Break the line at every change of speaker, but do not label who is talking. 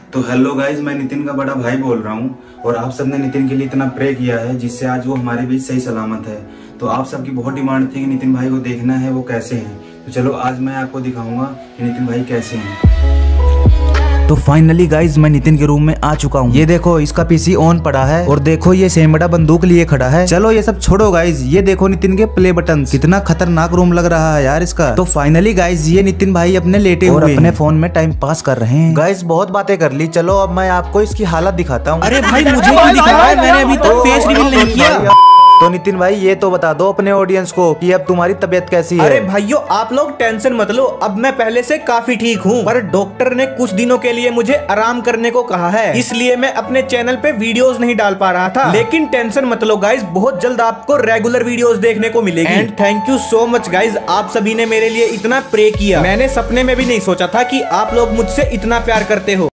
तो hello guys, मैं नितिन का बड़ा भाई बोल रहा हूँ और आप सबने नितिन के लिए इतना प्रे किया है जिससे आज वो हमारे बीच सही सलामत है। तो आप सबकी बहुत डिमांड थी कि नितिन भाई को देखना है वो कैसे हैं। तो चलो आज मैं आपको दिखाऊंगा कि नितिन भाई कैसे हैं। तो फाइनली गाइज मैं नितिन के रूम में आ चुका हूँ। ये देखो इसका पीसी ऑन पड़ा है और देखो ये सेमड़ा बंदूक लिए खड़ा है। चलो ये सब छोड़ो गाइज, ये देखो नितिन के प्ले बटन, कितना खतरनाक रूम लग रहा है यार इसका। तो फाइनली गाइज ये नितिन भाई अपने लेटे हुए अपने फोन में टाइम पास कर रहे हैं। गाइज बहुत बातें कर ली, चलो अब मैं आपको इसकी हालत दिखाता हूँ।
अरे भाई मुझे क्यों दिखा रहा है? मैंने अभी तक फेस रिवील नहीं किया।
तो नितिन भाई ये तो बता दो अपने ऑडियंस को कि अब तुम्हारी तबीयत कैसी है।
अरे भाइयों आप लोग टेंशन मत लो, अब मैं पहले से काफी ठीक हूँ, पर डॉक्टर ने कुछ दिनों के लिए मुझे आराम करने को कहा है, इसलिए मैं अपने चैनल पे वीडियोस नहीं डाल पा रहा था। लेकिन टेंशन मत लो गाइज, बहुत जल्द आपको रेगुलर वीडियोस देखने को मिलेगी। And thank you so much guys, आप सभी ने मेरे लिए इतना प्रे किया। मैंने सपने में भी नहीं सोचा था कि आप लोग मुझसे इतना प्यार करते हो।